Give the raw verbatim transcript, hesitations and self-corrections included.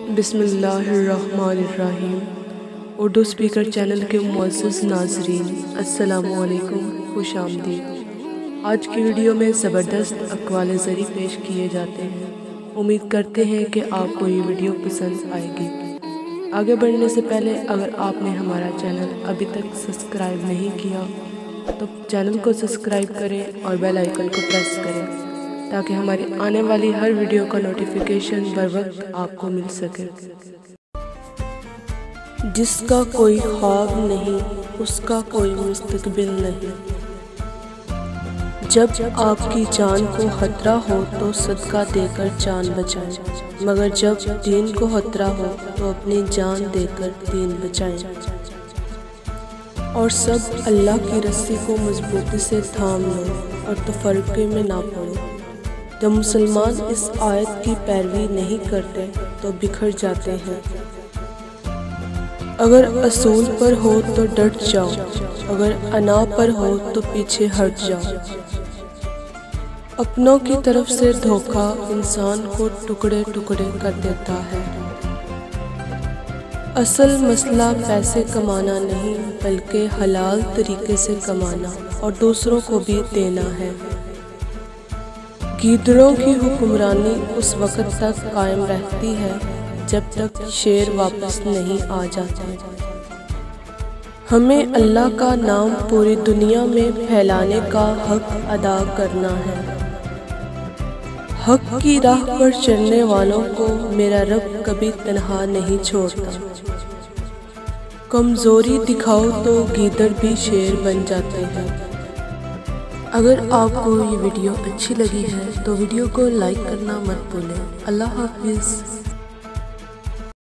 बिस्मिल्लाहिर्रहमानिर्रहीम। Urdu speaker channel के मुअज़्ज़ज़ नाज़रीन, अस्सलामुअलैकुम, खुश आमदीद। आज की वीडियो में ज़बरदस्त अक़वाल ज़री पेश किए जाते हैं। उम्मीद करते हैं कि आपको ये वीडियो पसंद आएगी। आगे बढ़ने से पहले अगर आपने हमारा चैनल अभी तक सब्सक्राइब नहीं किया तो चैनल को सब्सक्राइब करें और बेल आइकन को प्रेस करें ताकि हमारी आने वाली हर वीडियो का नोटिफिकेशन बर वक्त आपको मिल सके। जिसका कोई ख्वाब नहीं उसका कोई मुस्तकबिल नहीं। जब आपकी जान को खतरा हो तो सदका देकर जान बचाएं, मगर जब दीन को खतरा हो तो अपनी जान देकर दीन बचाएं। और सब अल्लाह की रस्सी को मजबूती से थाम लो और तफरके में ना पड़ो। जब मुसलमान इस आयत की पैरवी नहीं करते तो बिखर जाते हैं। अगर असूल पर हो तो डट जाओ, अगर अना पर हो तो पीछे हट जाओ। अपनों की तरफ से धोखा इंसान को टुकड़े टुकड़े कर देता है। असल मसला पैसे कमाना नहीं बल्कि हलाल तरीके से कमाना और दूसरों को भी देना है। गीदड़ों की हुक्मरानी उस वक़्त तक कायम रहती है जब तक शेर वापस नहीं आ जाते। हमें अल्लाह का नाम पूरी दुनिया में फैलाने का हक अदा करना है। हक की राह पर चलने वालों को मेरा रब कभी तन्हा नहीं छोड़ता। कमज़ोरी दिखाओ तो गीदड़ भी शेर बन जाते हैं। अगर आपको ये वीडियो अच्छी लगी है तो वीडियो को लाइक करना मत भूलें। अल्लाह हाफिज़।